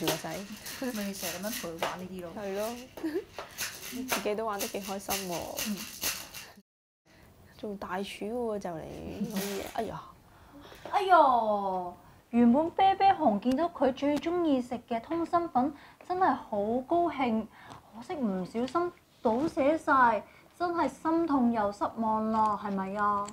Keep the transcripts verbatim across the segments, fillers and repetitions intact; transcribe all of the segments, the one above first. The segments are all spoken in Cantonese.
住個仔。 咪成日咁樣陪佢玩呢啲咯。 係咯，自己都玩得幾開心喎。做大廚喎就嚟可以，哎呀！ 哎呦，原本啤啤熊見到佢最中意食嘅通心粉，真係好高興，可惜唔小心倒瀉晒，真係心痛又失望啦，係咪啊？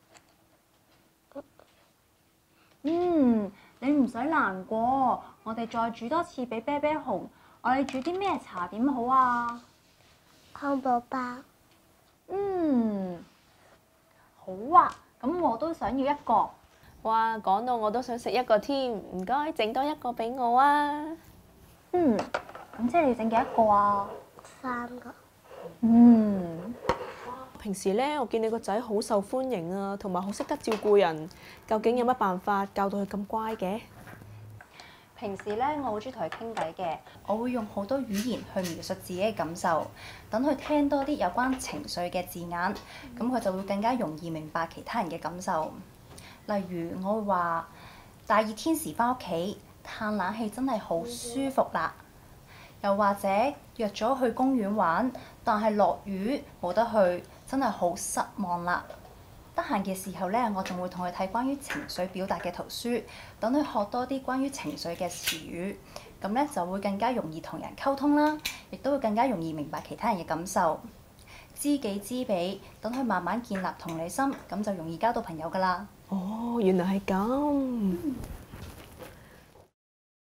嗯，你唔使難過，我哋再煮多次俾啤啤熊。我哋煮啲咩茶點好啊？ 漢堡包。 嗯，好啊，咁我都想要一個。 哇，講到我都想食一個添，唔該，整多一個俾我啊！ 嗯，咁即係你整幾多個啊？ 三個。 嗯。 平時咧，我見你個仔好受歡迎啊，同埋好識得照顧人。究竟有乜辦法教到佢咁乖嘅？ 平時咧，我好中意同佢傾偈嘅，我會用好多語言去描述自己嘅感受，等佢聽多啲有關情緒嘅字眼，咁佢就會更加容易明白其他人嘅感受。例如，我會話大熱天時返屋企，嘆冷氣真係好舒服啦。又或者約咗去公園玩，但係落雨冇得去，真係好失望啦。得閒嘅時候咧，我仲會同佢睇關於情緒表達嘅圖書，等佢學多啲關於情緒嘅詞語，咁咧就會更加容易同人溝通啦，亦都會更加容易明白其他人嘅感受。知己知彼，等佢慢慢建立同理心，咁就容易交到朋友㗎啦。 哦，原來係咁。